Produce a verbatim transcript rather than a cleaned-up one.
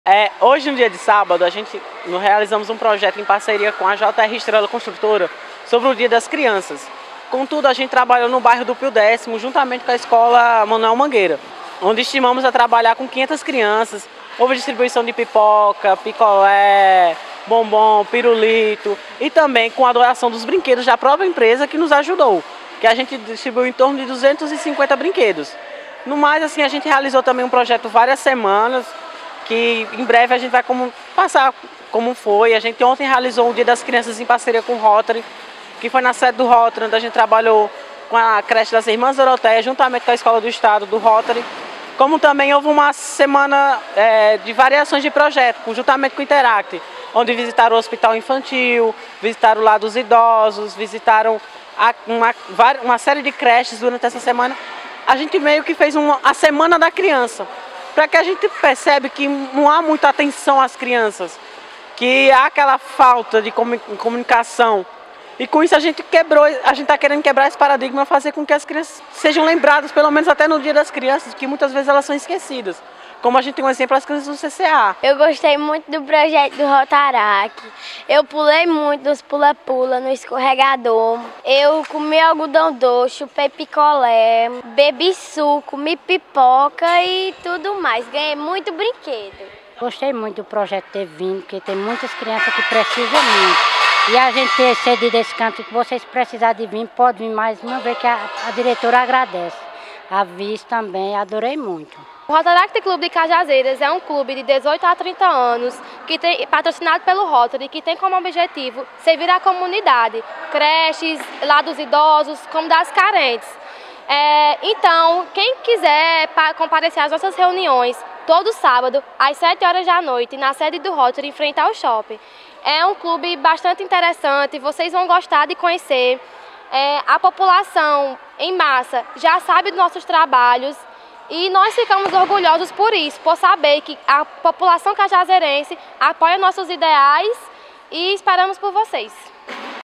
É, hoje, no dia de sábado, a gente realizamos um projeto em parceria com a J R Estrela Construtora sobre o Dia das Crianças. Contudo, a gente trabalhou no bairro do Pio Décimo, juntamente com a Escola Manuel Mangueira, onde estimamos a trabalhar com quinhentas crianças. Houve distribuição de pipoca, picolé, bombom, pirulito e também com a doação dos brinquedos da própria empresa que nos ajudou, que a gente distribuiu em torno de duzentos e cinquenta brinquedos. No mais, assim, a gente realizou também um projeto várias semanas, que em breve a gente vai como, passar como foi. A gente ontem realizou o Dia das Crianças em parceria com o Rotary, que foi na sede do Rotary, onde a gente trabalhou com a creche das Irmãs Doroteia, juntamente com a Escola do Estado do Rotary. Como também houve uma semana é, de variações de projeto, juntamente com o Interact, onde visitaram o Hospital Infantil, visitaram o Lar dos Idosos, visitaram a, uma, uma série de creches durante essa semana. A gente meio que fez uma, a Semana da Criança, para que a gente percebe que não há muita atenção às crianças, que há aquela falta de comunicação. E com isso a gente quebrou, a gente está querendo quebrar esse paradigma, fazer com que as crianças sejam lembradas, pelo menos até no Dia das Crianças, que muitas vezes elas são esquecidas. Como a gente tem um exemplo, as crianças do C C A. Eu gostei muito do projeto do Rotaract. Eu pulei muito nos pula-pula, no escorregador. Eu comi algodão doce, chupei picolé, bebi suco, comi pipoca e tudo mais. Ganhei muito brinquedo. Gostei muito do projeto ter vindo, porque tem muitas crianças que precisam muito. E a gente ter cedido esse canto, que vocês precisarem de vir, pode vir mais uma vez, que a, a diretora agradece. A vice também, adorei muito. O Rotaract Clube de Cajazeiras é um clube de dezoito a trinta anos, que tem, patrocinado pelo Rotary, que tem como objetivo servir a comunidade, creches, lar dos idosos, comunidades carentes. É, então, quem quiser comparecer às nossas reuniões, todo sábado, às sete horas da noite, na sede do Rotary, em frente ao shopping. É um clube bastante interessante, vocês vão gostar de conhecer. É, a população, em massa, já sabe dos nossos trabalhos e nós ficamos orgulhosos por isso, por saber que a população cajazeirense apoia nossos ideais e esperamos por vocês.